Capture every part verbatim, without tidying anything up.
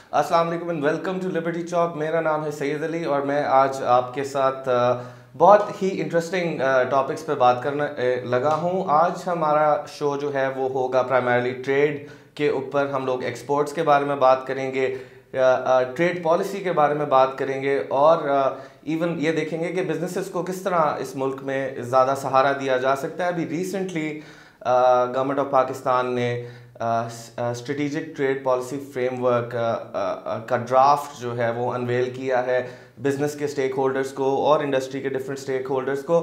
السلام علیکم and welcome to Liberty چوک. میرا نام ہے سید علی اور میں آج آپ کے ساتھ بہت ہی انٹرسٹنگ ٹاپکس پہ بات کرنا لگا ہوں. آج ہمارا شو جو ہے وہ ہوگا پرائمرلی ٹریڈ کے اوپر. ہم لوگ ایکسپورٹس کے بارے میں بات کریں گے, ٹریڈ پالیسی کے بارے میں بات کریں گے, اور ایون یہ دیکھیں گے کہ بزنسز کو کس طرح اس ملک میں زیادہ سہارا دیا جا سکتا ہے. ابھی ریسنٹلی گورنمنٹ آف پاکستان نے strategic trade policy framework کا ڈرافٹ جو ہے وہ انویل کیا ہے بزنس کے اسٹیک ہولڈرز کو اور انڈسٹری کے ڈفرینٹ اسٹیک ہولڈرز کو.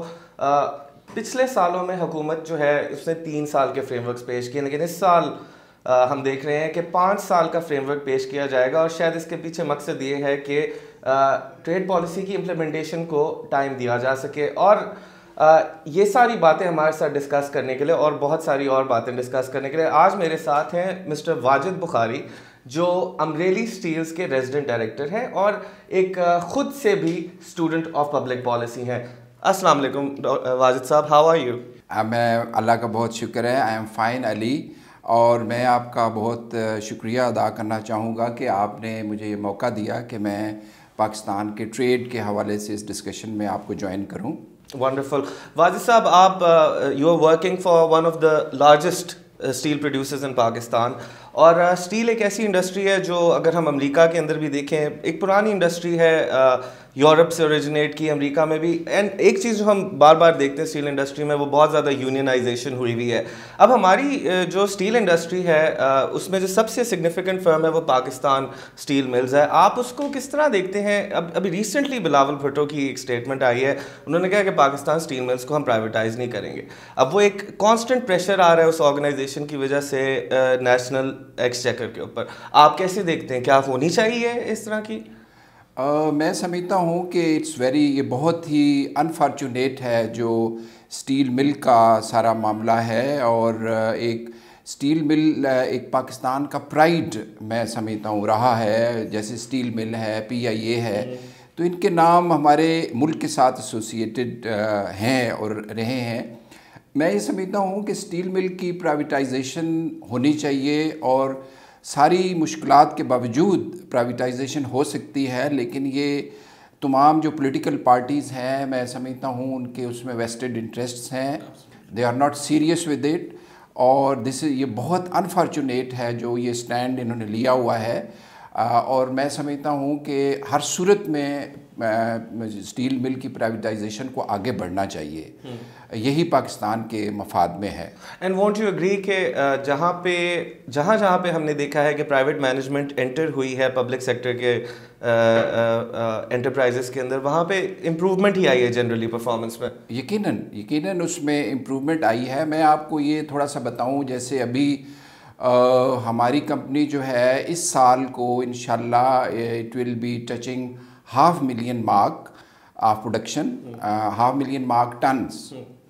پچھلے سالوں میں حکومت جو ہے اس نے تین سال کے فریم ورکس پیش کیے, لیکن اس سال ہم دیکھ رہے ہیں کہ پانچ سال کا فریم ورک پیش کیا جائے گا, اور شاید اس کے پیچھے مقصد یہ ہے کہ ٹریڈ پالیسی کی امپلیمنٹیشن کو ٹائم دیا جا سکے. اور یہ ساری باتیں ہمارے ساتھ ڈسکس کرنے کے لیے اور بہت ساری اور باتیں ڈسکس کرنے کے لیے آج میرے ساتھ ہیں مسٹر واجد بخاری, جو امریلی اسٹیلز کے ریزیڈنٹ ڈائریکٹر ہیں اور ایک خود سے بھی اسٹوڈنٹ آف پبلک پالیسی ہیں. السلام علیکم واجد صاحب, ہاؤ آر یو؟ میں اللہ کا بہت شکر ہے, آئی ایم فائن علی, اور میں آپ کا بہت شکریہ ادا کرنا چاہوں گا کہ آپ نے مجھے یہ موقع دیا کہ میں پاکستان کے ٹریڈ کے حوالے سے اس ڈسکشن میں آپ کو جوائن کروں. ونڈرفل. واجد صاحب, آپ you are working for one of the largest steel producers in Pakistan, اور اسٹیل ایک ایسی انڈسٹری ہے جو اگر ہم امریکہ کے اندر بھی دیکھیں ایک پرانی انڈسٹری ہے, یورپ سے اوریجنیٹ کی, امریکہ میں بھی. اینڈ ایک چیز جو ہم بار بار دیکھتے ہیں اسٹیل انڈسٹری میں, وہ بہت زیادہ یونینائزیشن ہوئی ہوئی ہے. اب ہماری جو اسٹیل انڈسٹری ہے اس میں جو سب سے سگنیفیکنٹ فرم ہے وہ پاکستان اسٹیل ملز ہے. آپ اس کو کس طرح دیکھتے ہیں؟ اب ابھی ریسنٹلی بلاول بھٹو کی ایک اسٹیٹمنٹ آئی ہے, انہوں نے کہا کہ پاکستان اسٹیل ملز کو ہم پرائیویٹائز نہیں کریں گے. اب وہ ایک کانسٹنٹ پریشر آ رہا ہے اس آرگنائزیشن کی وجہ سے نیشنل ایکسچیکر کے اوپر. آپ کیسے دیکھتے ہیں, کیا ہونی چاہیے اس طرح کی؟ Uh, میں سمجھتا ہوں کہ اٹس ویری یہ بہت ہی انفارچونیٹ ہے جو اسٹیل مل کا سارا معاملہ ہے, اور ایک اسٹیل مل ایک پاکستان کا پرائیڈ میں سمجھتا ہوں رہا ہے. جیسے اسٹیل مل ہے, پی آئی اے ہے, تو ان کے نام ہمارے ملک کے ساتھ ایسوسیٹڈ ہیں اور رہے ہیں. میں یہ سمجھتا ہوں کہ اسٹیل مل کی پرائیویٹائزیشن ہونی چاہیے, اور ساری مشکلات کے باوجود پرائیویٹائزیشن ہو سکتی ہے, لیکن یہ تمام جو پولیٹیکل پارٹیز ہیں میں سمجھتا ہوں ان کے اس میں ویسٹڈ انٹرسٹس ہیں, they are not serious with it, اور دس یہ بہت انفارچونیٹ ہے جو یہ سٹینڈ انہوں نے لیا ہوا ہے. اور میں سمجھتا ہوں کہ ہر صورت میں اسٹیل مل کی پرائیویٹائزیشن کو آگے بڑھنا چاہیے, یہی پاکستان کے مفاد میں ہے. اینڈ وانٹ یو اگری کہ جہاں پہ جہاں جہاں پہ ہم نے دیکھا ہے کہ پرائیویٹ مینجمنٹ انٹر ہوئی ہے پبلک سیکٹر کے انٹرپرائزز کے اندر, وہاں پہ امپروومنٹ ہی آئی ہے جنرلی پرفارمنس میں؟ یقیناً یقیناً اس میں امپروومنٹ آئی ہے. میں آپ کو یہ تھوڑا سا بتاؤں, جیسے ابھی ہماری کمپنی جو ہے اس سال کو انشاءاللہ it will be touching half million mark of production, half million mark tons,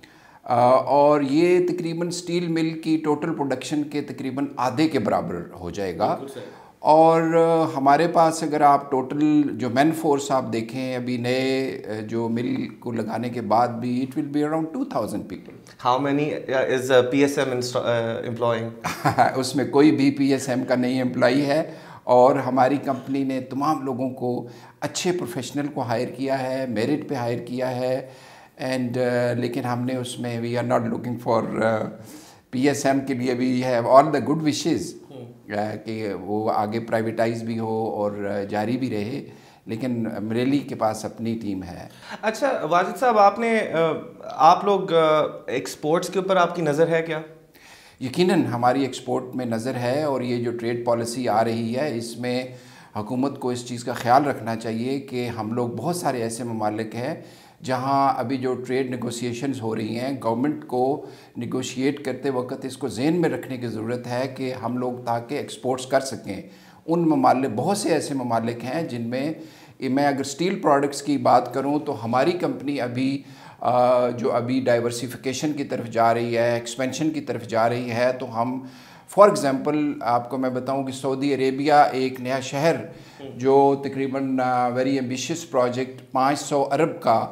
اور یہ تقریباً اسٹیل مل کی ٹوٹل پروڈکشن کے تقریباً آدھے کے برابر ہو جائے گا. اور ہمارے پاس اگر آپ ٹوٹل جو مین فورس آپ دیکھیں ابھی نئے جو مل کو لگانے کے بعد بھی it will be around two thousand people. How many is P S M employing? اس میں کوئی بھی پی ایس ایم کا نہیں امپلائی ہے, اور ہماری کمپنی نے تمام لوگوں کو اچھے پروفیشنل کو ہائر کیا ہے, میرٹ پہ ہائر کیا ہے. اینڈ لیکن ہم نے اس میں we are not looking for P S M کے لیے بھی have all the good wishes کہ وہ آگے پرائیویٹائز بھی ہو اور جاری بھی رہے, لیکن امریلی کے پاس اپنی ٹیم ہے. اچھا واجد صاحب, آپ نے آپ لوگ ایکسپورٹس کے اوپر آپ کی نظر ہے کیا؟ یقیناً ہماری ایکسپورٹ میں نظر ہے, اور یہ جو ٹریڈ پالیسی آ رہی ہے اس میں حکومت کو اس چیز کا خیال رکھنا چاہیے کہ ہم لوگ بہت سارے ایسے ممالک ہیں جہاں ابھی جو ٹریڈ نیگوسیشنز ہو رہی ہیں, گورنمنٹ کو نیگوشیٹ کرتے وقت اس کو ذہن میں رکھنے کی ضرورت ہے کہ ہم لوگ تاکہ ایکسپورٹس کر سکیں. ان ممالک بہت سے ایسے ممالک ہیں جن میں میں اگر اسٹیل پروڈکٹس کی بات کروں تو ہماری کمپنی ابھی جو ابھی ڈائیورسیفیکیشن کی طرف جا رہی ہے, ایکسپینشن کی طرف جا رہی ہے. تو ہم فار ایگزامپل آپ کو میں بتاؤں کہ سعودی عربیہ ایک نیا شہر جو تقریباً ویری ایمبیشیس پروجیکٹ پانچ سو ارب کا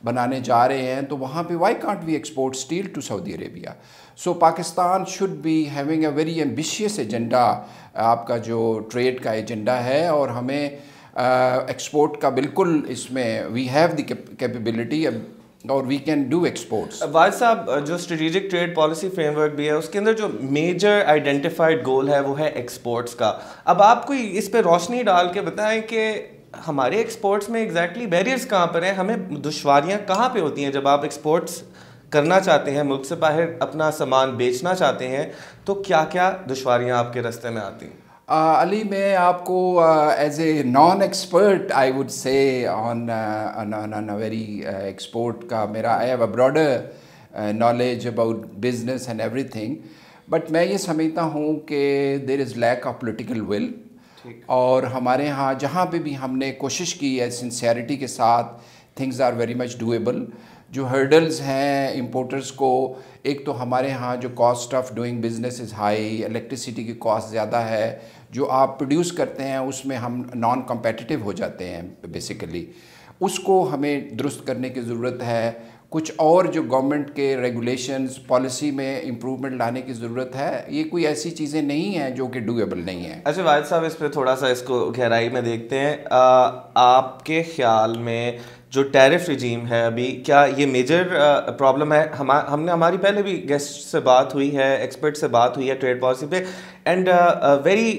بنانے جا رہے ہیں تو وہاں پہ why can't we export steel to Saudi Arabia. So Pakistan should be having a very ambitious agenda, آپ کا جو ٹریڈ کا ایجنڈا ہے, اور ہمیں ایکسپورٹ کا بالکل اس میں وی ہیو دی کیپیبلٹی اور we can do exports. Wajid صاحب, جو strategic trade policy framework بھی ہے اس کے اندر جو میجر آئیڈینٹیفائڈ گول ہے وہ ہے ایکسپورٹس کا. اب آپ کوئی اس پہ روشنی ڈال کے بتائیں کہ ہمارے ایکسپورٹس میں ایگزیکٹلی بیریئرز کہاں پر ہیں, ہمیں دشواریاں کہاں پہ ہوتی ہیں جب آپ ایکسپورٹس کرنا چاہتے ہیں, ملک سے باہر اپنا سامان بیچنا چاہتے ہیں, تو کیا کیا دشواریاں آپ کے راستے میں آتی ہیں؟ علی, میں آپ کو as a non expert I would say on on very export کا میرا I have a broader knowledge about business and everything, but میں یہ سمجھتا ہوں کہ there is lack of political will, اور ہمارے ہاں جہاں پہ بھی ہم نے کوشش کی ہے سنسیئرٹی کے ساتھ, things are very much doable. جو ہرڈلز ہیں امپورٹرز کو, ایک تو ہمارے ہاں جو cost of doing business is high, electricity کی کاسٹ زیادہ ہے, جو آپ پروڈیوس کرتے ہیں اس میں ہم نان کمپیٹیٹیو ہو جاتے ہیں بیسیکلی, اس کو ہمیں درست کرنے کی ضرورت ہے. کچھ اور جو گورنمنٹ کے ریگولیشنز پالیسی میں امپرومنٹ لانے کی ضرورت ہے. یہ کوئی ایسی چیزیں نہیں ہیں جو کہ ڈویبل نہیں ہیں. اچھا واجد صاحب, اس پہ تھوڑا سا اس کو گہرائی میں دیکھتے ہیں. آپ کے خیال میں جو ٹیرف رجیم ہے ابھی, کیا یہ میجر پرابلم ہے؟ ہم نے ہماری پہلے بھی گیسٹ سے بات ہوئی ہے, ایکسپرٹ سے بات ہوئی ہے ٹریڈ پالیسی پہ, and very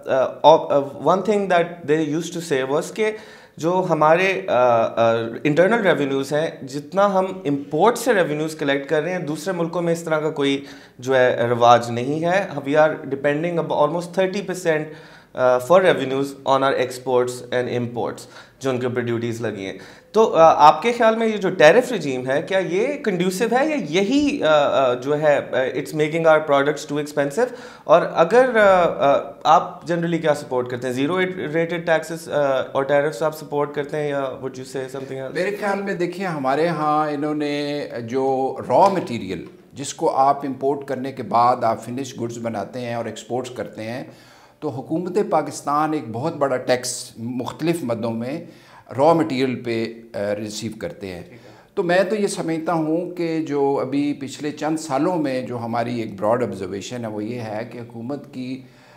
one thing that they use to say was کہ جو ہمارے انٹرنل ریونیوز ہیں, جتنا ہم امپورٹ سے ریونیوز کلیکٹ کر رہے ہیں, دوسرے ملکوں میں اس طرح کا کوئی جو ہے رواج نہیں ہے. We are depending almost thirty percent for revenues on our exports and imports, جو ان کے اوپر ڈیوٹیز لگی ہیں. تو آپ کے خیال میں یہ جو ٹیرف رجیم ہے, کیا یہ کنڈیوسو ہے, یا یہی جو ہے it's making our products too expensive? اور اگر آپ جنرلی کیا سپورٹ کرتے ہیں, زیرو ریٹڈ ٹیکسز اور ٹیرفس آپ سپورٹ کرتے ہیں, یا وڈ یو سے سم تھنگ ایلس؟ میرے خیال میں دیکھیں, ہمارے ہاں انہوں نے جو را مٹیریل جس کو آپ امپورٹ کرنے کے بعد آپ فنش گڈز بناتے ہیں اور ایکسپورٹس کرتے ہیں, تو حکومت پاکستان ایک بہت بڑا ٹیکس مختلف مدوں میں را مٹیریل پہ ریسیو کرتے ہیں. تو میں تو یہ سمجھتا ہوں کہ جو ابھی پچھلے چند سالوں میں جو ہماری ایک براڈ آبزرویشن ہے وہ یہ ہے کہ حکومت کی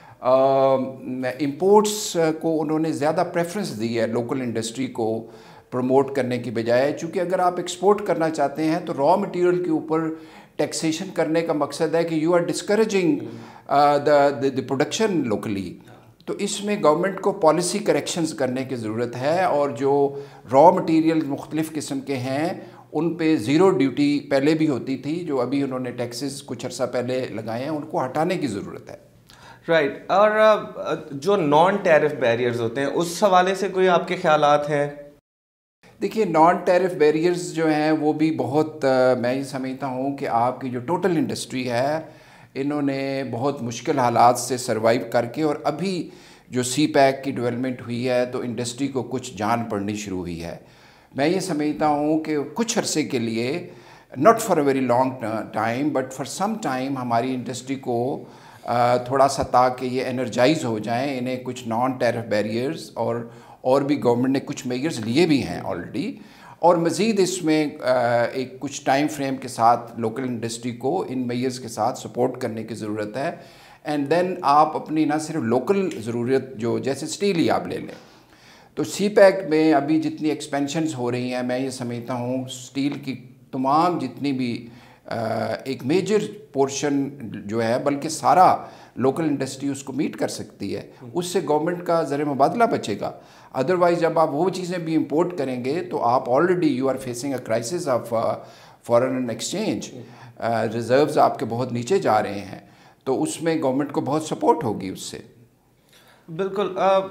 امپورٹس کو انہوں نے زیادہ پریفرنس دی ہے لوکل انڈسٹری کو پروموٹ کرنے کی بجائے. چونکہ اگر آپ ایکسپورٹ کرنا چاہتے ہیں تو را مٹیریل کے اوپر ٹیکسیشن کرنے کا مقصد ہے کہ you are discouraging the production locally. تو اس میں گورنمنٹ کو پالیسی کریکشنز کرنے کی ضرورت ہے, اور جو را مٹیریل مختلف قسم کے ہیں ان پہ زیرو ڈیوٹی پہلے بھی ہوتی تھی, جو ابھی انہوں نے ٹیکسز کچھ عرصہ پہلے لگائے ہیں, ان کو ہٹانے کی ضرورت ہے. رائٹ. اور جو نان ٹیرف بیریئرز ہوتے ہیں اس حوالے سے کوئی آپ کے خیالات ہیں؟ دیکھیے, نان ٹیرف بیریئرز جو ہیں وہ بھی بہت, میں یہ سمجھتا ہوں کہ آپ کی جو ٹوٹل انڈسٹری ہے انہوں نے بہت مشکل حالات سے سروائیو کر کے, اور ابھی جو سی پیک کی ڈیولپمنٹ ہوئی ہے تو انڈسٹری کو کچھ جان پڑنی شروع ہوئی ہے. میں یہ سمجھتا ہوں کہ کچھ عرصے کے لیے, not for a very long time but for some time, ہماری انڈسٹری کو تھوڑا سا تاکہ یہ انرجائز ہو جائیں, انہیں کچھ نان ٹیرف بیریئرز اور اور بھی گورنمنٹ نے کچھ میجرز لیے بھی ہیں آلریڈی, اور مزید اس میں ایک کچھ ٹائم فریم کے ساتھ لوکل انڈسٹری کو ان میجرز کے ساتھ سپورٹ کرنے کی ضرورت ہے. اینڈ دین آپ اپنی نہ صرف لوکل ضرورت, جو جیسے اسٹیل ہی آپ لے لیں, تو سی پیک میں ابھی جتنی ایکسپینشنز ہو رہی ہیں, میں یہ سمجھتا ہوں اسٹیل کی تمام جتنی بھی ایک میجر پورشن جو ہے, بلکہ سارا لوکل انڈسٹری اس کو میٹ کر سکتی ہے. اس سے گورنمنٹ کا زر مبادلہ بچے گا. ادروائز جب آپ وہ چیزیں بھی امپورٹ کریں گے تو آپ already you are facing a crisis of foreign exchange, reserves آپ کے بہت نیچے جا رہے ہیں, تو اس میں گورنمنٹ کو بہت سپورٹ ہوگی اس سے. بالکل.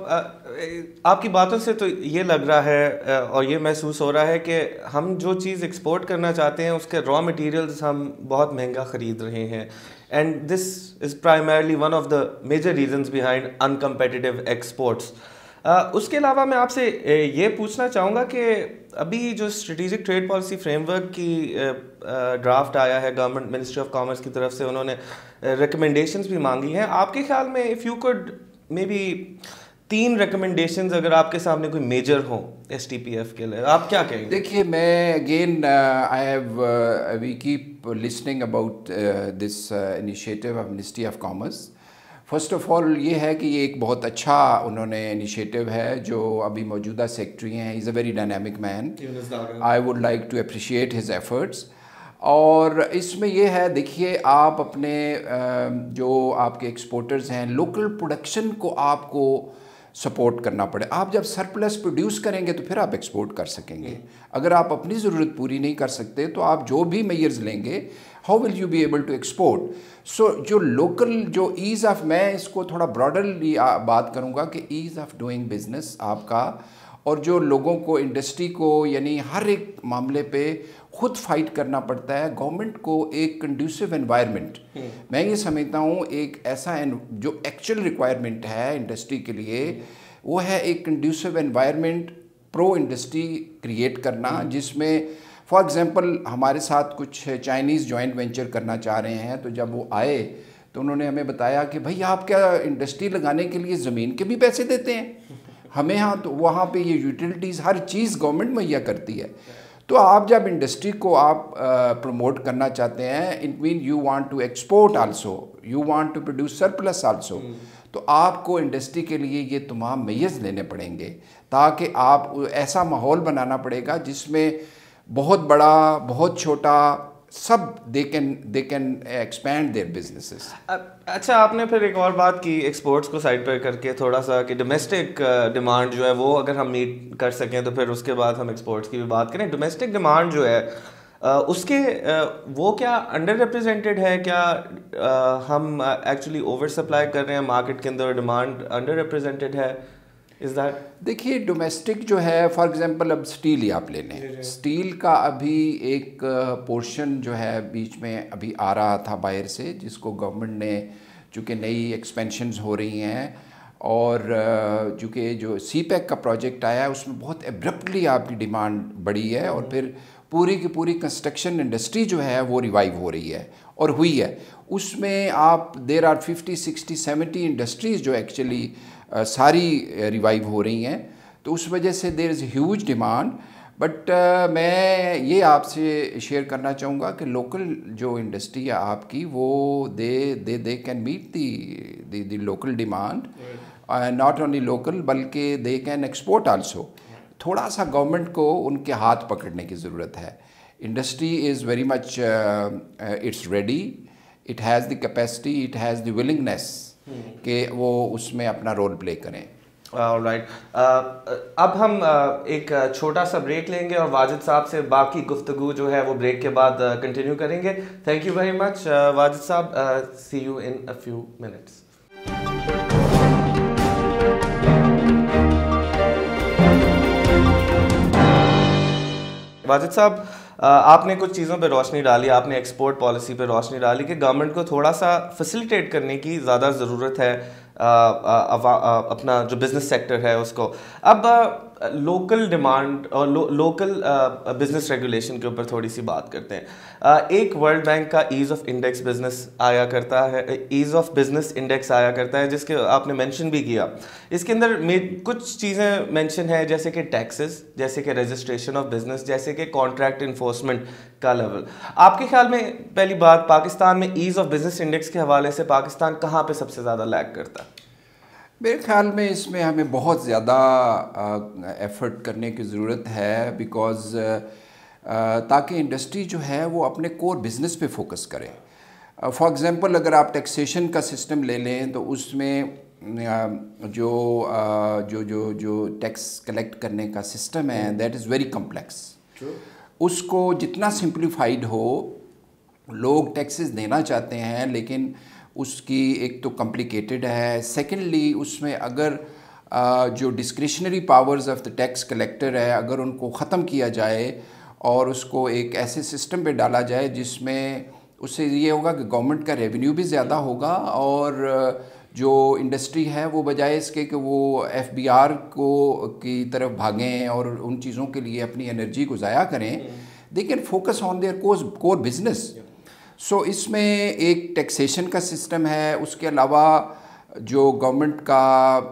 آپ کی باتوں سے تو یہ لگ رہا ہے اور یہ محسوس ہو رہا ہے کہ ہم جو چیز ایکسپورٹ کرنا چاہتے ہیں اس کے را مٹیریلز ہم بہت مہنگا خرید رہے ہیں, and this is primarily one of the major reasons behind uncompetitive exports. اس کے علاوہ میں آپ سے یہ پوچھنا چاہوں گا کہ ابھی جو strategic trade policy framework کی ڈرافٹ آیا ہے گورنمنٹ منسٹری آف کامرس کی طرف سے, انہوں نے ریکمنڈیشنز بھی مانگی ہیں. آپ کے خیال میں اف یو کوڈ maybe تین ریکمنڈیشنز اگر آپ کے سامنے کوئی میجر ہوں ایس ٹی پی ایف کے لیے آپ کیا کہیں گے؟ دیکھیے میں again I have we keep listening about this initiative of ministry of commerce. First of all یہ ہے کہ یہ ایک بہت اچھا انہوں نے انیشیٹو ہے جو ابھی موجودہ سیکٹری ہیں. Is a very dynamic man. I would like to appreciate his efforts. اور اس میں یہ ہے دیکھیے آپ اپنے جو آپ کے ایکسپورٹرز ہیں لوکل پروڈکشن کو آپ کو سپورٹ کرنا پڑے. آپ جب سرپلس پروڈیوس کریں گے تو پھر آپ ایکسپورٹ کر سکیں گے. اگر آپ اپنی ضرورت پوری نہیں کر سکتے تو آپ جو بھی میئرز لیں گے how will you be able to export. So جو لوکل جو ایز آف میں اس کو تھوڑا براڈرلی بات کروں گا کہ ایز آف ڈوئنگ بزنس آپ کا اور جو لوگوں کو انڈسٹری کو یعنی ہر ایک معاملے پہ خود فائٹ کرنا پڑتا ہے. گورنمنٹ کو ایک کنڈیوسو انوائرمنٹ میں یہ سمجھتا ہوں ایک ایسا جو ایکچوئل ریکوائرمنٹ ہے انڈسٹری کے لیے وہ ہے ایک conducive environment pro industry create کرنا جس میں فار ایگزامپل ہمارے ساتھ کچھ چائنیز جوائنٹ وینچر کرنا چاہ رہے ہیں. تو جب وہ آئے تو انہوں نے ہمیں بتایا کہ بھائی آپ کیا انڈسٹری لگانے کے لیے زمین کے بھی پیسے دیتے ہیں؟ ہمیں ہاں تو وہاں پہ یہ یوٹیلیٹیز ہر چیز گورنمنٹ مہیا کرتی ہے. تو آپ جب انڈسٹری کو آپ پروموٹ کرنا چاہتے ہیں it mean you want to export also you want to produce surplus also. تو آپ کو انڈسٹری کے لیے یہ تمام میئرز لینے پڑیں گے تاکہ آپ ایسا ماحول بنانا پڑے گا جس میں بہت بڑا بہت چھوٹا سب they can they can expand their businesses. اچھا آپ نے پھر ایک اور بات کی ایکسپورٹس کو سائڈ پہ کر کے تھوڑا سا کہ ڈومیسٹک ڈیمانڈ جو ہے وہ اگر ہم میٹ کر سکیں تو پھر اس کے بعد ہم ایکسپورٹس کی بھی بات کریں. ڈومیسٹک ڈیمانڈ جو ہے اس کے وہ کیا انڈر ریپرزینٹیڈ ہے؟ کیا ہم ایکچولی اوور سپلائی کر رہے ہیں مارکیٹ کے اندر ڈیمانڈ انڈر ریپرزینٹیڈ ہے؟ از دیٹ دیکھیے ڈومیسٹک جو ہے فار ایگزامپل اب اسٹیل ہی آپ لے لیں. اسٹیل کا ابھی ایک پورشن جو ہے بیچ میں ابھی آ رہا تھا باہر سے جس کو گورنمنٹ نے چونکہ نئی ایکسپینشنز ہو رہی ہیں اور چونکہ جو سی پیک کا پروجیکٹ آیا ہے اس میں بہت ایبرپٹلی آپ کی ڈیمانڈ بڑھی ہے اور پھر پوری کی پوری کنسٹرکشن انڈسٹری جو ہے وہ ریوائیو ہو رہی ہے اور ہوئی ہے. اس میں آپ there are fifty sixty seventy industries جو ایکچولی ساری ریوائیو ہو رہی ہیں. تو اس وجہ سے there is huge demand. But میں یہ آپ سے شیئر کرنا چاہوں گا کہ لوکل جو انڈسٹری ہے آپ کی وہ they they they can meet the the the local demand. Not only local بلکہ دے کین ایکسپورٹ آلسو. تھوڑا سا گورنمنٹ کو ان کے ہاتھ پکڑنے کی ضرورت ہے. Industry is very much it's ready, it has the capacity, it has the willingness کہ وہ اس میں اپنا رول پلے کریں. رائٹ. اب ہم ایک چھوٹا سا بریک لیں گے اور واجد صاحب سے باقی گفتگو جو ہے وہ بریک کے بعد کنٹینیو کریں گے. Thank you very much Wajid صاحب. See you in a few minutes. Wajid صاحب آپ نے کچھ چیزوں پہ روشنی ڈالی, آپ نے ایکسپورٹ پالیسی پہ روشنی ڈالی کہ گورنمنٹ کو تھوڑا سا فیسیلیٹیٹ کرنے کی زیادہ ضرورت ہے اپنا جو بزنس سیکٹر ہے اس کو. اب لوکل ڈیمانڈ اور لوکل بزنس ریگولیشن کے اوپر تھوڑی سی بات کرتے ہیں. ایک ورلڈ بینک کا ایز آف انڈیکس بزنس آیا کرتا ہے, ایز آف بزنس انڈیکس آیا کرتا ہے جس کے آپ نے مینشن بھی کیا. اس کے اندر کچھ چیزیں مینشن ہے جیسے کہ ٹیکسز, جیسے کہ رجسٹریشن آف بزنس, جیسے کہ کانٹریکٹ انفورسمنٹ کا لیول. آپ کے خیال میں پہلی بات پاکستان میں ایز آف بزنس انڈیکس کے حوالے سے پاکستان کہاں پہ سب سے زیادہ لیگ کرتا ہے؟ میرے خیال میں اس میں ہمیں بہت زیادہ ایفرٹ کرنے کی ضرورت ہے بیکاز تاکہ انڈسٹری جو ہے وہ اپنے کور بزنس پہ فوکس کرے. فار ایگزامپل اگر آپ ٹیکسیشن کا سسٹم لے لیں تو اس میں جو جو جو جو ٹیکس کلیکٹ کرنے کا سسٹم ہے دیٹ از ویری کمپلیکس. اس کو جتنا سمپلیفائڈ ہو, لوگ ٹیکسز دینا چاہتے ہیں لیکن اس کی ایک تو کمپلیکیٹڈ ہے. سیکنڈلی اس میں اگر جو discretionary powers of the tax collector ہے اگر ان کو ختم کیا جائے اور اس کو ایک ایسے سسٹم پہ ڈالا جائے جس میں اس سے یہ ہوگا کہ گورنمنٹ کا ریونیو بھی زیادہ ہوگا اور جو انڈسٹری ہے وہ بجائے اس کے کہ وہ ایف بی آر کو کی طرف بھاگیں اور ان چیزوں کے لیے اپنی انرجی کو ضائع کریں, they can focus on their core business. So اس میں ایک ٹیکسیشن کا سسٹم ہے, اس کے علاوہ جو گورنمنٹ کا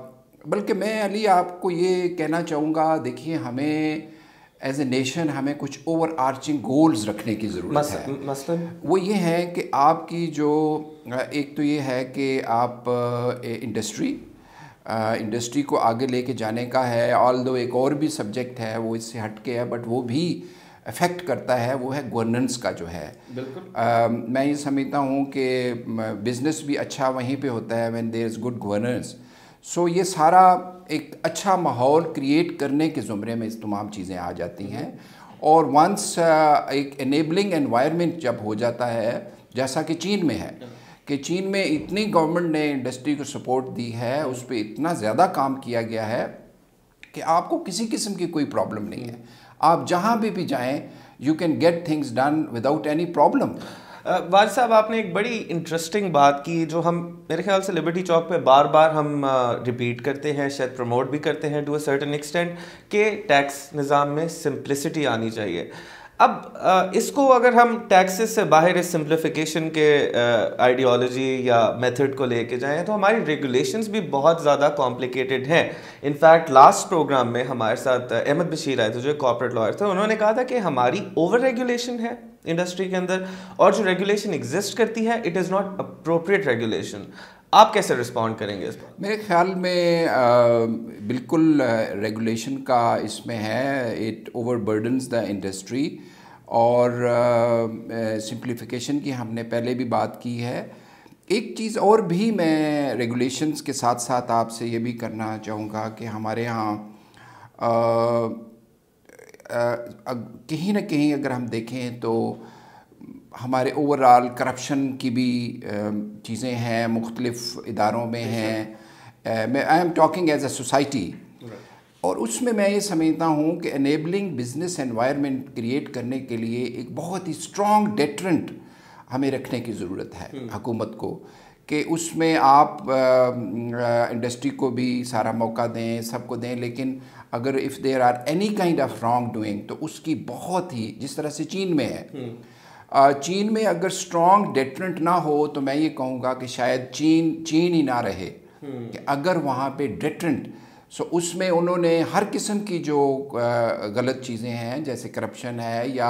بلکہ میں علی آپ کو یہ کہنا چاہوں گا، دیکھیے ہمیں ایز اے نیشن ہمیں کچھ اوور آرچنگ گولز رکھنے کی ضرورت ہے. مثلاً وہ یہ ہے کہ آپ کی جو ایک تو یہ ہے کہ آپ انڈسٹری انڈسٹری کو آگے لے کے جانے کا ہے. آل دو ایک اور بھی سبجیکٹ ہے وہ اس سے ہٹ کے ہے بٹ وہ بھی افیکٹ کرتا ہے، وہ ہے گورننس کا جو ہے. بالکل میں یہ سمجھتا ہوں کہ بزنس بھی اچھا وہیں پہ ہوتا ہے when there is good governance. So یہ سارا ایک اچھا ماحول کریٹ کرنے کے زمرے میں اس تمام چیزیں آ جاتی ہیں. اور ونس ایک انیبلنگ انوائرمنٹ جب ہو جاتا ہے جیسا کہ چین میں ہے کہ چین میں اتنی گورنمنٹ نے انڈسٹری کو سپورٹ دی ہے، اس پہ اتنا زیادہ کام کیا گیا ہے کہ آپ کو کسی قسم کی کوئی پرابلم نہیں ہے. آپ جہاں بھی بھی جائیں you can get things done without any problem. Wajid صاحب آپ نے ایک بڑی انٹرسٹنگ بات کی جو ہم میرے خیال سے لبرٹی چوک پہ بار بار ہم ریپیٹ کرتے ہیں، شاید پروموٹ بھی کرتے ہیں ٹو اے سرٹن ایکسٹینٹ، کہ ٹیکس نظام میں سمپلسٹی آنی چاہیے. اب اس کو اگر ہم ٹیکسز سے باہر سمپلیفیکیشن کے آئیڈیالوجی یا میتھڈ کو لے کے جائیں تو ہماری ریگولیشنز بھی بہت زیادہ کمپلیکیٹڈ ہیں. انفیکٹ لاسٹ پروگرام میں ہمارے ساتھ احمد بشیر آئے تھے جو کارپوریٹ لائر تھے، انہوں نے کہا تھا کہ ہماری اوور ریگولیشن ہے انڈسٹری کے اندر، اور جو ریگولیشن ایگزسٹ کرتی ہے it is not appropriate regulation. آپ کیسے رسپونڈ کریں گے اس پر؟ میرے خیال میں بالکل ریگولیشن کا اس میں ہے، it overburdens the industry. اور سمپلیفیکیشن کی ہم نے پہلے بھی بات کی ہے. ایک چیز اور بھی میں ریگولیشنز کے ساتھ ساتھ آپ سے یہ بھی کرنا چاہوں گا کہ ہمارے ہاں کہیں نہ کہیں اگر ہم دیکھیں تو ہمارے اوور آل کرپشن کی بھی چیزیں ہیں، مختلف اداروں میں ہیں. میں I am talking as a society. اور اس میں میں یہ سمجھتا ہوں کہ انیبلنگ بزنس انوائرمنٹ کریٹ کرنے کے لیے ایک بہت ہی اسٹرانگ ڈیٹرنٹ ہمیں رکھنے کی ضرورت ہے حکومت کو، کہ اس میں آپ انڈسٹری کو بھی سارا موقع دیں، سب کو دیں، لیکن اگر if there are any kind of wrongdoing تو اس کی بہت ہی، جس طرح سے چین میں ہے، چین میں اگر اسٹرانگ ڈیٹرنٹ نہ ہو تو میں یہ کہوں گا کہ شاید چین چین ہی نہ رہے. کہ اگر وہاں پہ ڈیٹرنٹ، سو اس میں انہوں نے ہر قسم کی جو غلط چیزیں ہیں جیسے کرپشن ہے یا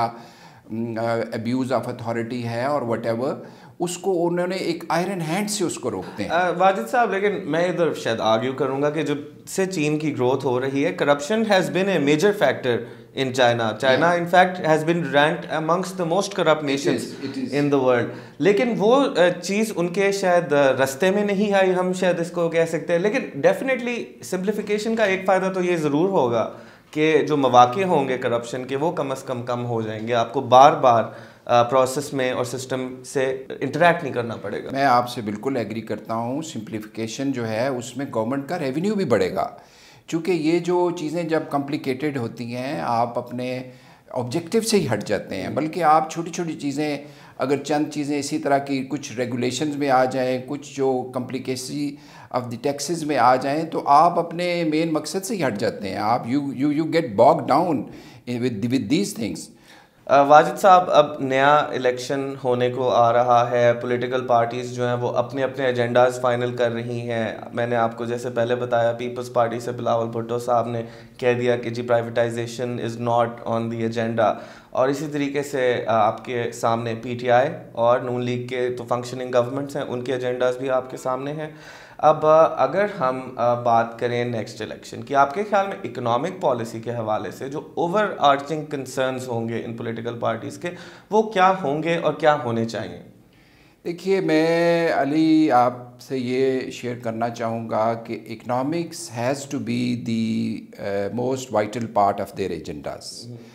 ابیوز آف اتھارٹی ہے اور وٹ ایور، اس کو انہوں نے ایک آئرن ہینڈ سے اس کو روکتے ہیں. واجد صاحب لیکن میں ادھر شاید آرگیو کروں گا کہ جب سے چین کی گروتھ ہو رہی ہے، corruption has been a major factor in China. China in fact has been ranked amongst the most corrupt nations in the world. لیکن وہ چیز ان کے شاید رستے میں نہیں آئی، ہم شاید اس کو کہہ سکتے ہیں. لیکن ڈیفینیٹلی سمپلیفیکیشن کا ایک فائدہ تو یہ ضرور ہوگا کہ جو مواقع ہوں گے کرپشن کے وہ کم از کم کم ہو جائیں گے. آپ کو بار بار پروسیس میں اور سسٹم سے انٹریکٹ نہیں کرنا پڑے گا. میں آپ سے بالکل ایگری کرتا ہوں. سمپلیفیکیشن جو ہے اس میں گورنمنٹ کا ریونیو بھی بڑھے گا، چونکہ یہ جو چیزیں جب کمپلیکیٹڈ ہوتی ہیں آپ اپنے آبجیکٹیو سے ہی ہٹ جاتے ہیں. بلکہ آپ چھوٹی چھوٹی چیزیں، اگر چند چیزیں اسی طرح کی کچھ ریگولیشنز میں آ جائیں، کچھ جو کمپلیکیسی آف دی ٹیکسز میں آ جائیں تو آپ اپنے مین مقصد سے ہی ہٹ جاتے ہیں. آپ you you you get bogged down with with these things. Wajid sahab اب نیا الیکشن ہونے کو آ رہا ہے، پولیٹیکل پارٹیز جو ہیں وہ اپنے اپنے ایجنڈاز فائنل کر رہی ہیں. میں نے آپ کو جیسے پہلے بتایا پیپلز پارٹی سے بلاول بھٹو صاحب نے کہہ دیا کہ جی privatization is not on the agenda. اور اسی طریقے سے آپ کے سامنے پی ٹی آئی اور نون لیگ کے تو فنکشننگ گورنمنٹس ہیں، ان کے ایجنڈاز بھی آپ کے سامنے ہیں. اب اگر ہم بات کریں نیکسٹ الیکشن کی، آپ کے خیال میں اکنامک پالیسی کے حوالے سے جو اوور آرچنگ کنسرنز ہوں گے ان پولیٹیکل پارٹیز کے، وہ کیا ہوں گے اور کیا ہونے چاہیے؟ دیکھیے میں علی آپ سے یہ شیئر کرنا چاہوں گا کہ economics has to be the most vital part of their agendas.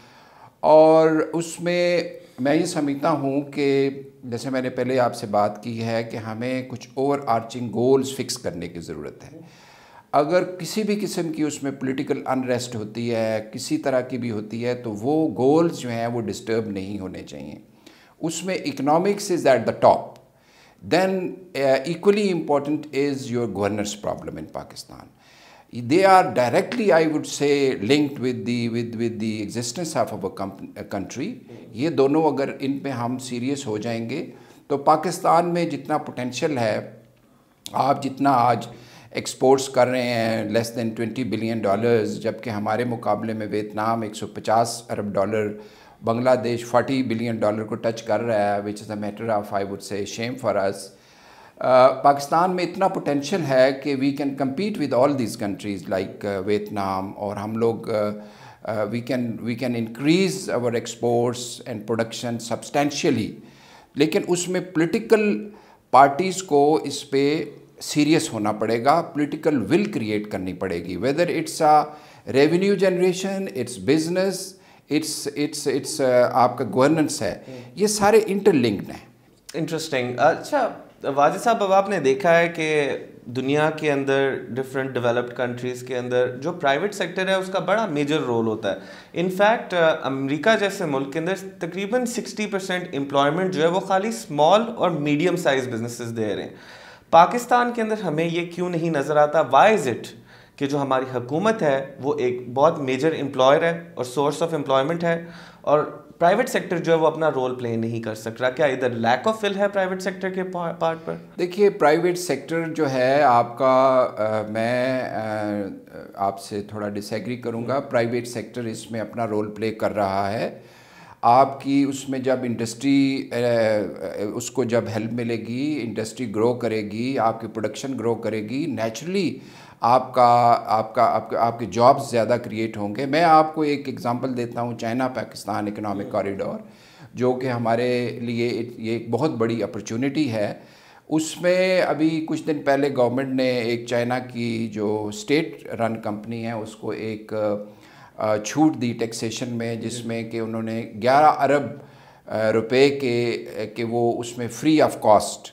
اور اس میں میں یہ سمجھتا ہوں کہ جیسے میں نے پہلے آپ سے بات کی ہے کہ ہمیں کچھ اوور آرچنگ گولز فکس کرنے کی ضرورت ہے. اگر کسی بھی قسم کی اس میں پولیٹیکل انریسٹ ہوتی ہے، کسی طرح کی بھی ہوتی ہے، تو وہ گولز جو ہیں وہ ڈسٹرب نہیں ہونے چاہیے. اس میں economics is at the top. Then equally important is your governance problem in Pakistan. They are directly, I would say, linked with the with with the existence of our country. یہ دونوں اگر ان پہ ہم سیریس ہو جائیں گے تو پاکستان میں جتنا پوٹینشیل ہے، آپ جتنا آج ایکسپورٹس کر رہے ہیں less than twenty billion dollars, جبکہ ہمارے مقابلے میں ویتنام ایک سو پچاس ارب dollar, Bangladesh forty billion dollar کو ٹچ کر رہا ہے، which is a matter of I would say shame for اس۔ پاکستان میں اتنا پوٹینشیل ہے کہ we can compete with all these countries like Vietnam, اور ہم لوگ we can we can increase our exports and production substantially, لیکن اس میں پولیٹیکل پارٹیز کو اس پہ سیریس ہونا پڑے گا، پولیٹیکل ول کریٹ کرنی پڑے گی، whether it's a revenue generation, it's business, it's it's it's آپ کا گورننس ہے، یہ سارے انٹر لنکڈ ہیں۔ انٹرسٹنگ۔ اچھا واجد صاحب، اب آپ نے دیکھا ہے کہ دنیا کے اندر ڈفرینٹ ڈیولپڈ کنٹریز کے اندر جو پرائیویٹ سیکٹر ہے اس کا بڑا میجر رول ہوتا ہے۔ انفیکٹ امریکہ جیسے ملک کے اندر تقریباً سکسٹی پرسینٹ امپلائمنٹ جو ہے وہ خالی اسمال اور میڈیم سائز بزنسز دے رہے ہیں۔ پاکستان کے اندر ہمیں یہ کیوں نہیں نظر آتا؟ وائی از اٹ کہ جو ہماری حکومت ہے وہ ایک بہت میجر امپلائر ہے اور سورس آف امپلائمنٹ ہے، اور پرائیویٹ سیکٹر جو ہے وہ اپنا رول پلے نہیں کر سک رہا؟ کیا ادھر لیک آف فل ہے پرائیویٹ سیکٹر کے پارٹ پر؟ دیکھیے پرائیویٹ سیکٹر جو ہے آپ کا، میں آپ سے تھوڑا ڈس ایگری کروں گا۔ پرائیویٹ سیکٹر اس میں اپنا رول پلے کر رہا ہے۔ آپ کی اس میں جب انڈسٹری، اس کو جب ہیلپ ملے گی، انڈسٹری گرو کرے گی، آپ کی پروڈکشن گرو کرے گی، نیچرلی آپ کا آپ کا آپ کا آپ کے جابس زیادہ کریٹ ہوں گے۔ میں آپ کو ایک ایگزامپل دیتا ہوں، چائنا پاکستان اکنامک کوریڈور، جو کہ ہمارے لیے یہ ایک بہت بڑی اپرچونٹی ہے۔ اس میں ابھی کچھ دن پہلے گورنمنٹ نے ایک چائنا کی جو اسٹیٹ رن کمپنی ہے اس کو ایک چھوٹ دی ٹیکسیشن میں، جس میں کہ انہوں نے گیارہ ارب روپے کے کہ وہ اس میں فری آف کاسٹ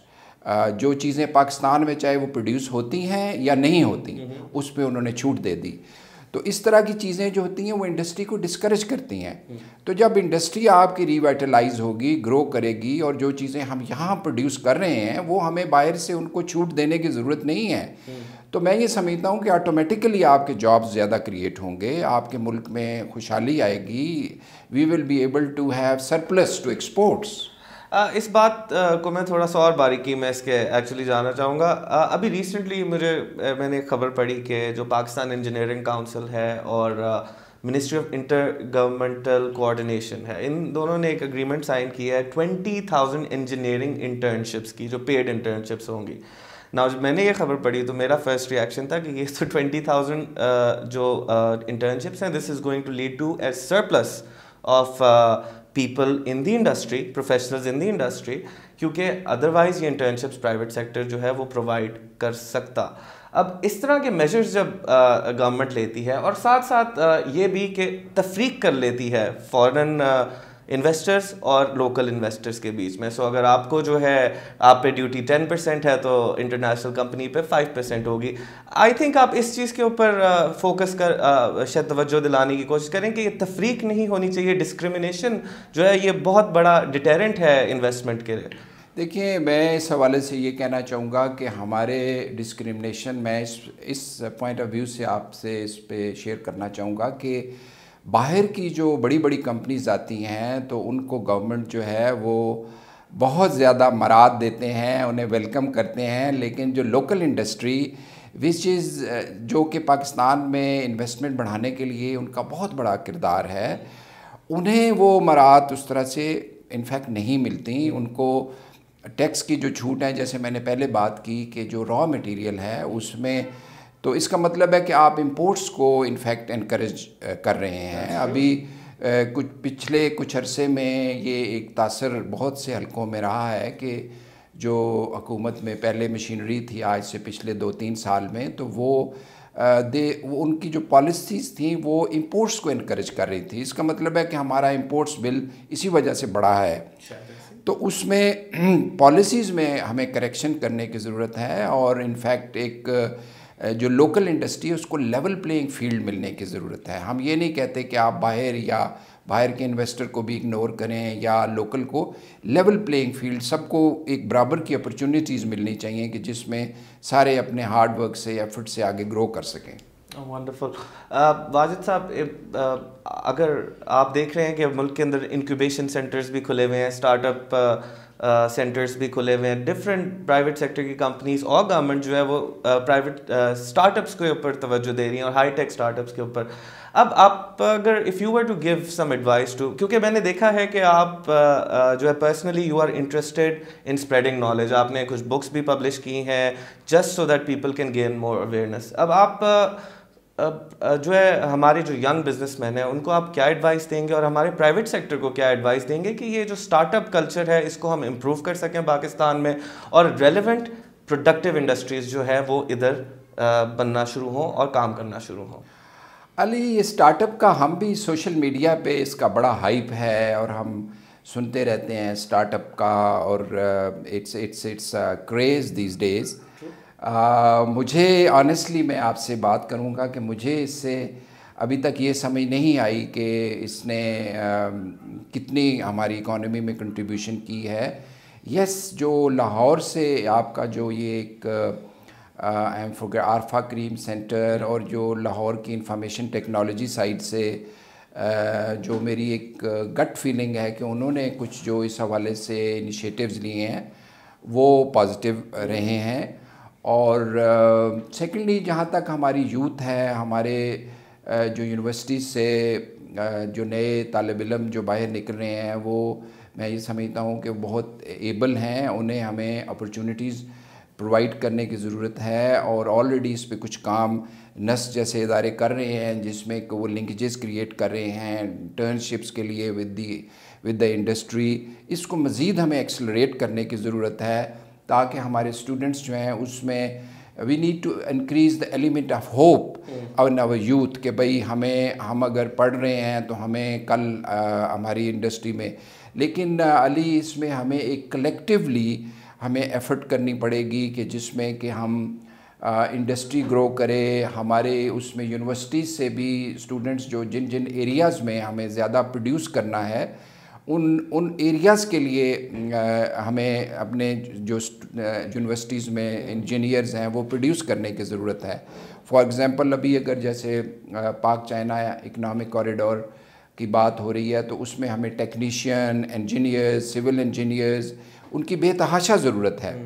جو چیزیں پاکستان میں چاہے وہ پروڈیوس ہوتی ہیں یا نہیں ہوتی، اس پہ انہوں نے چھوٹ دے دی۔ تو اس طرح کی چیزیں جو ہوتی ہیں وہ انڈسٹری کو ڈسکریج کرتی ہیں۔ تو جب انڈسٹری آپ کی ریوائٹلائز ہوگی، گرو کرے گی، اور جو چیزیں ہم یہاں پروڈیوس کر رہے ہیں وہ ہمیں باہر سے ان کو چھوٹ دینے کی ضرورت نہیں ہے، تو میں یہ سمجھتا ہوں کہ آٹومیٹیکلی آپ کے جابس زیادہ کریٹ ہوں گے، آپ کے ملک میں خوشحالی آئے گی، we will be able to have surplus to exports. اس بات کو میں تھوڑا سا اور باریکی میں اس کے ایکچولی جاننا چاہوں گا۔ ابھی ریسنٹلی مجھے میں نے خبر پڑھی کہ جو پاکستان انجینئرنگ کاؤنسل ہے اور ministry of intergovernmental coordination ہے، ان دونوں نے ایک اگریمنٹ سائن کیا ہے ٹوینٹی تھاؤزینڈ انجینئرنگ انٹرنشپس کی، جو پیڈ انٹرنشپس ہوں گی۔ نا جب میں نے یہ خبر پڑھی تو میرا فرسٹ ریئیکشن تھا کہ یہ تو ٹوینٹی تھاؤزینڈ جو انٹرنشپس ہیں، this is going to lead to a surplus of people in the industry, professionals in the industry, کیونکہ ادروائز یہ انٹرنشپس پرائیویٹ سیکٹر جو ہے وہ پرووائڈ کر سکتا۔ اب اس طرح کے میجرز جب گورنمنٹ لیتی ہے، اور ساتھ ساتھ یہ بھی کہ تفریق کر لیتی ہے فارن انویسٹرز اور لوکل انویسٹرز کے بیچ میں، سو اگر آپ کو جو ہے آپ پہ ڈیوٹی ٹین پرسینٹ ہے تو انٹرنیشنل کمپنی پہ فائیو پرسینٹ ہوگی۔ آئی تھنک آپ اس چیز کے اوپر فوکس کر شاید توجہ دلانے کی کوشش کریں کہ یہ تفریق نہیں ہونی چاہیے، ڈسکریمنیشن جو ہے یہ بہت بڑا ڈیٹیرنٹ ہے انویسٹمنٹ کے لیے۔ دیکھیے میں اس حوالے سے یہ کہنا چاہوں گا کہ ہمارے ڈسکریمنیشن، میں اس اس پوائنٹ آف ویو سے آپ سے اس پہ شیئر کرنا چاہوں گا کہ باہر کی جو بڑی بڑی کمپنیز آتی ہیں تو ان کو گورنمنٹ جو ہے وہ بہت زیادہ مراد دیتے ہیں، انہیں ویلکم کرتے ہیں، لیکن جو لوکل انڈسٹری وچ از جو کہ پاکستان میں انویسٹمنٹ بڑھانے کے لیے ان کا بہت بڑا کردار ہے، انہیں وہ مراد اس طرح سے انفیکٹ نہیں ملتی۔ ان کو ٹیکس کی جو چھوٹ ہے، جیسے میں نے پہلے بات کی کہ جو را مٹیریل ہے اس میں، تو اس کا مطلب ہے کہ آپ امپورٹس کو انفیکٹ انکریج کر رہے ہیں۔ ابھی کچھ پچھلے کچھ عرصے میں یہ ایک تاثر بہت سے حلقوں میں رہا ہے کہ جو حکومت میں پہلے مشینری تھی آج سے پچھلے دو تین سال میں، تو وہ دے وہ ان کی جو پالیسیز تھیں وہ امپورٹس کو انکریج کر رہی تھی۔ اس کا مطلب ہے کہ ہمارا امپورٹس بل اسی وجہ سے بڑھا ہے، تو اس میں پالیسیز میں ہمیں کریکشن کرنے کی ضرورت ہے، اور انفیکٹ ایک جو لوکل انڈسٹری ہے اس کو لیول پلینگ فیلڈ ملنے کی ضرورت ہے۔ ہم یہ نہیں کہتے کہ آپ باہر یا باہر کے انویسٹر کو بھی اگنور کریں یا لوکل کو، لیول پلینگ فیلڈ، سب کو ایک برابر کی اپرچونیٹیز ملنی چاہیے کہ جس میں سارے اپنے ہارڈ ورک سے، ایفرٹ سے آگے گرو کر سکیں۔ ونڈرفل۔ واجد صاحب، اگر آپ دیکھ رہے ہیں کہ ملک کے اندر انکیوبیشن سینٹرز بھی کھلے ہوئے ہیں، اسٹارٹ اپ سینٹرز بھی کھلے ہوئے ہیں. ڈفرینٹ پرائیویٹ سیکٹر کی کمپنیز اور گورنمنٹ جو ہے وہ پرائیویٹ اسٹارٹ اپس کے اوپر توجہ دے رہی ہیں اور ہائی ٹیک اسٹارٹ اپس کے اوپر. اب آپ اگر if you were to give some advice to, کیونکہ میں نے دیکھا ہے کہ آپ جو ہے personally you are interested in spreading knowledge, آپ نے کچھ بکس بھی پبلش کی ہیں just so that people can gain more awareness. اب آپ جو ہے ہمارے جو ینگ بزنس مین ہیں ان کو آپ کیا ایڈوائس دیں گے, اور ہمارے پرائیویٹ سیکٹر کو کیا ایڈوائس دیں گے کہ یہ جو اسٹارٹ اپ کلچر ہے اس کو ہم امپروو کر سکیں پاکستان میں, اور ریلیونٹ پروڈکٹیو انڈسٹریز جو ہے وہ ادھر بننا شروع ہوں اور کام کرنا شروع ہوں؟ علی, یہ اسٹارٹ اپ کا ہم بھی سوشل میڈیا پہ اس کا بڑا ہائپ ہے اور ہم سنتے رہتے ہیں اسٹارٹ اپ کا, اور it's it's it's crazy these days. مجھے آنیسٹلی میں آپ سے بات کروں گا کہ مجھے اس سے ابھی تک یہ سمجھ نہیں آئی کہ اس نے کتنی ہماری اکانومی میں کنٹریبیوشن کی ہے. یس, جو لاہور سے آپ کا جو یہ ایک عارفہ کریم سینٹر اور جو لاہور کی انفارمیشن ٹیکنالوجی سائڈ سے جو میری ایک گٹ فیلنگ ہے کہ انہوں نے کچھ جو اس حوالے سے انیشیٹیوز لیے ہیں وہ پازیٹیو رہے ہیں. اور سیکنڈلی جہاں تک ہماری یوتھ ہے, ہمارے جو یونیورسٹیز سے جو نئے طالب علم جو باہر نکل رہے ہیں وہ میں یہ سمجھتا ہوں کہ بہت ایبل ہیں, انہیں ہمیں اپرچونیٹیز پرووائڈ کرنے کی ضرورت ہے. اور آلریڈی اس پہ کچھ کام نس جیسے ادارے کر رہے ہیں جس میں کہ وہ لنکیجز کریٹ کر رہے ہیں انٹرنشپس کے لیے with the with the industry. اس کو مزید ہمیں ایکسلریٹ کرنے کی ضرورت ہے تاکہ ہمارے اسٹوڈنٹس جو ہیں اس میں we need to increase the element of hope in our youth کہ بھئی ہمیں ہم اگر پڑھ رہے ہیں تو ہمیں کل ہماری انڈسٹری میں, لیکن علی اس میں ہمیں ایک کلیکٹیولی ہمیں ایفرٹ کرنی پڑے گی کہ جس میں کہ ہم انڈسٹری گرو کرے. ہمارے اس میں یونیورسٹیز سے بھی اسٹوڈنٹس جو جن جن ایریاز میں ہمیں زیادہ پروڈیوس کرنا ہے ان ان ایریاز کے لیے ہمیں اپنے جو یونیورسٹیز میں انجینئرز ہیں وہ پروڈیوس کرنے کی ضرورت ہے. فار ایگزامپل ابھی اگر جیسے پاک چائنا اکنامک کوریڈور کی بات ہو رہی ہے تو اس میں ہمیں ٹیکنیشین, انجینئرز, سول انجینئرز, ان کی بے تحاشا ضرورت ہے.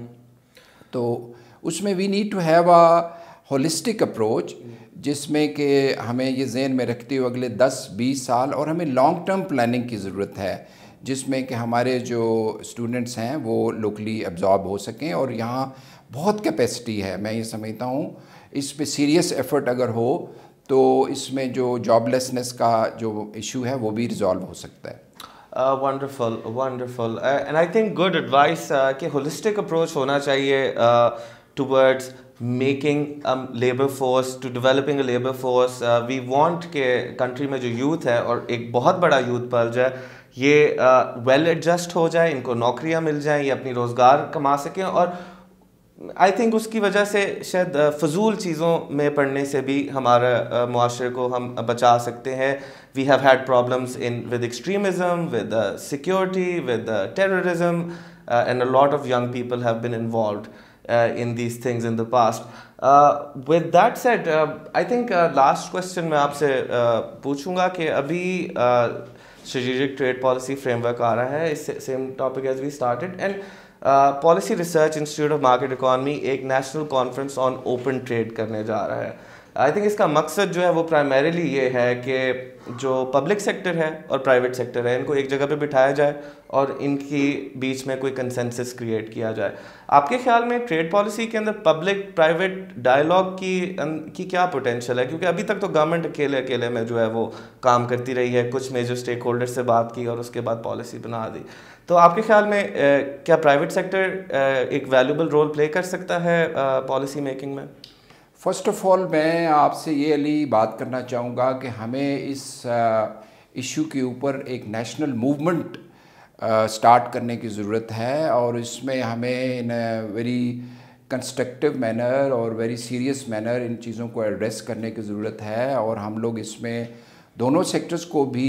تو اس میں we need to have a holistic approach جس میں کہ ہمیں یہ ذہن میں رکھتے ہوئے اگلے دس بیس سال اور ہمیں لانگ ٹرم پلاننگ کی ضرورت ہے جس میں کہ ہمارے جو اسٹوڈنٹس ہیں وہ لوکلی ایبزارب ہو سکیں. اور یہاں بہت کیپیسٹی ہے, میں یہ سمجھتا ہوں اس پہ سیریس ایفرٹ اگر ہو تو اس میں جو جاب لیسنس کا جو ایشو ہے وہ بھی ریزالو ہو سکتا ہے. Wonderful wonderful and I think good advice کہ ہولسٹک اپروچ ہونا چاہیے towards making labour force, to developing a labour force. We want کہ کنٹری میں جو یوتھ ہے اور ایک بہت بڑا یوتھ پل جائے, یہ ویل ایڈجسٹ ہو جائے, ان کو نوکریاں مل جائیں, یہ اپنی روزگار کما سکیں. اور آئی تھنک اس کی وجہ سے شاید فضول چیزوں میں پڑھنے سے بھی ہمارا معاشرے کو ہم بچا سکتے ہیں. We have had problems in with extremism, with security, with terrorism, and a lot of young people have been involved in these things in the past. Uh, with that said, uh, I think uh, last question میں آپ سے پوچھوں گا کہ ابھی strategic trade policy framework آ رہا ہے, same topic as we started, and policy research institute of market economy ایک national conference on open trade کرنے جا رہا ہے. آئی تھنک اس کا مقصد جو ہے وہ پرائمریلی یہ ہے کہ جو پبلک سیکٹر ہے اور پرائیویٹ سیکٹر ہے ان کو ایک جگہ پہ بٹھایا جائے اور ان کی بیچ میں کوئی کنسنسس کریٹ کیا جائے. آپ کے خیال میں ٹریڈ پالیسی کے اندر پبلک پرائیویٹ ڈائلاگ کی کی کیا پوٹینشیل ہے؟ کیونکہ ابھی تک تو گورنمنٹ اکیلے اکیلے میں جو ہے وہ کام کرتی رہی ہے, کچھ میجر اسٹیک ہولڈر سے بات کی اور اس کے بعد پالیسی بنا دی. تو آپ کے خیال میں کیا پرائیویٹ سیکٹر ایک ویلیوبل رول پلے کر سکتا ہے پالیسی میکنگ میں؟ فرسٹ آف آل میں آپ سے یہ علی بات کرنا چاہوں گا کہ ہمیں اس ایشو کے اوپر ایک نیشنل موومنٹ سٹارٹ کرنے کی ضرورت ہے, اور اس میں ہمیں ان ویری کنسٹرکٹیو مینر اور ویری سیریس مینر ان چیزوں کو ایڈریس کرنے کی ضرورت ہے. اور ہم لوگ اس میں دونوں سیکٹرز کو بھی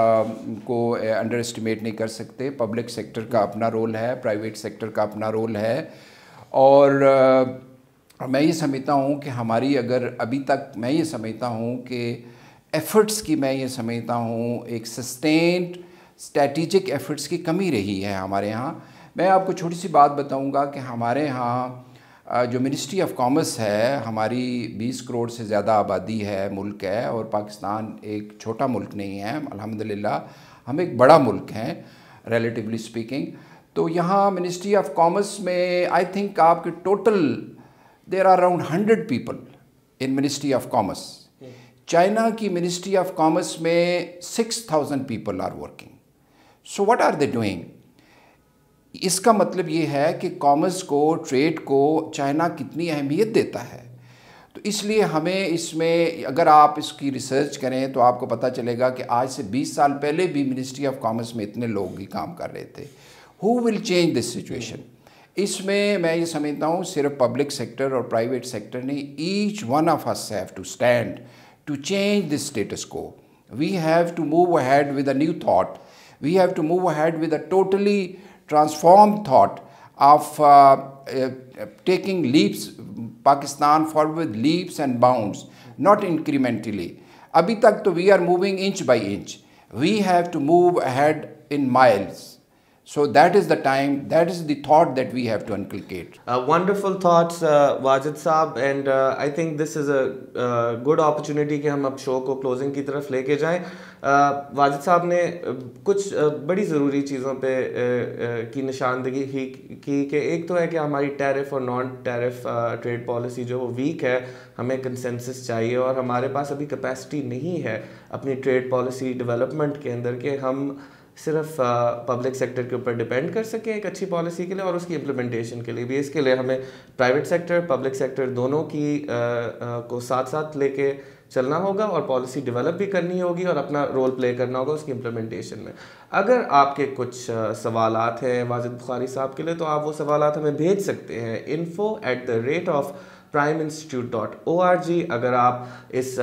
کو انڈر اسٹیمیٹ نہیں کر سکتے. پبلک سیکٹر کا اپنا رول ہے, پرائیویٹ سیکٹر کا اپنا رول ہے. اور میں یہ سمجھتا ہوں کہ ہماری اگر ابھی تک میں یہ سمجھتا ہوں کہ ایفرٹس کی میں یہ سمجھتا ہوں ایک سسٹینڈ اسٹریٹجک ایفرٹس کی کمی رہی ہے ہمارے ہاں. میں آپ کو چھوٹی سی بات بتاؤں گا کہ ہمارے ہاں جو منسٹری آف کامرس ہے، ہماری بیس کروڑ سے زیادہ آبادی ہے، ملک ہے، اور پاکستان ایک چھوٹا ملک نہیں ہے، الحمدللہ ہم ایک بڑا ملک ہیں ریلیٹیولی اسپیکنگ. تو یہاں منسٹری آف کامرس میں آئی تھنک آپ کے total there are around hundred people in ministry of commerce. China کی منسٹری آف کامرس میں six thousand people are working. So what are they doing? اس کا مطلب یہ ہے کہ کامرس کو، ٹریڈ کو چائنا کتنی اہمیت دیتا ہے. تو اس لیے ہمیں اس میں اگر آپ اس کی ریسرچ کریں تو آپ کو پتہ چلے گا کہ آج سے بیس سال پہلے بھی منسٹری آف کامرس میں اتنے لوگ ہی کام کر رہے تھے. ہو ول چینج دس سچویشن؟ اس میں میں یہ سمجھتا ہوں صرف پبلک سیکٹر اور پرائیویٹ سیکٹر نہیں، each one of us have to stand to change this status quo. We have to move ahead with a new thought. We have to move ahead with a totally transformed thought of uh, uh, taking leaps, Pakistan forward leaps and bounds, not incrementally. Abhi tak to we are moving inch by inch. We have to move ahead in miles. So that is the time, that is the thought that we have to inculcate. Uh, wonderful thoughts, uh, Wajid Saab, and uh, I think this is a uh, good opportunity کہ ہم اب شو کو closing کی طرف لے کے جائیں. uh, Wajid صاحب نے کچھ uh, بڑی ضروری چیزوں پہ uh, uh, کی نشاندہی ہی کی کہ ایک تو ہے کہ ہماری ٹیرف اور نان ٹیرف ٹریڈ پالیسی جو وہ ویک ہے، ہمیں کنسنسس چاہیے، اور ہمارے پاس ابھی کیپیسٹی نہیں ہے اپنی ٹریڈ پالیسی ڈیولپمنٹ کے اندر کہ ہم صرف پبلک سیکٹر کے اوپر ڈیپینڈ کر سکیں ایک اچھی پالیسی کے لیے اور اس کی امپلیمنٹیشن کے لیے بھی. اس کے لیے ہمیں پرائیویٹ سیکٹر، پبلک سیکٹر دونوں کی کو ساتھ ساتھ لے کے چلنا ہوگا اور پالیسی ڈیولپ بھی کرنی ہوگی اور اپنا رول پلے کرنا ہوگا اس کی امپلیمنٹیشن میں. اگر آپ کے کچھ سوالات ہیں واجد بخاری صاحب کے لیے تو آپ وہ سوالات ہمیں بھیج سکتے ہیں info at the rate of prime institute dot O R G. اگر آپ اس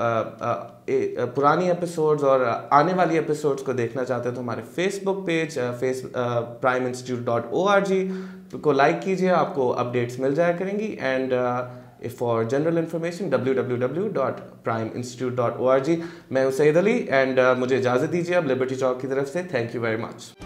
پرانی ایپیسوڈز اور آنے والی ایپیسوڈز کو دیکھنا چاہتے ہیں تو ہمارے facebook page face prime institute dot O R G کو لائک کیجیے، آپ کو اپڈیٹس مل جایا کریں گی. And for general information W W W dot prime institute dot O R G. میں ہوں سید علی، اینڈ مجھے اجازت دیجیے اب لبرٹی چوک کی طرف سے. Thank you very much.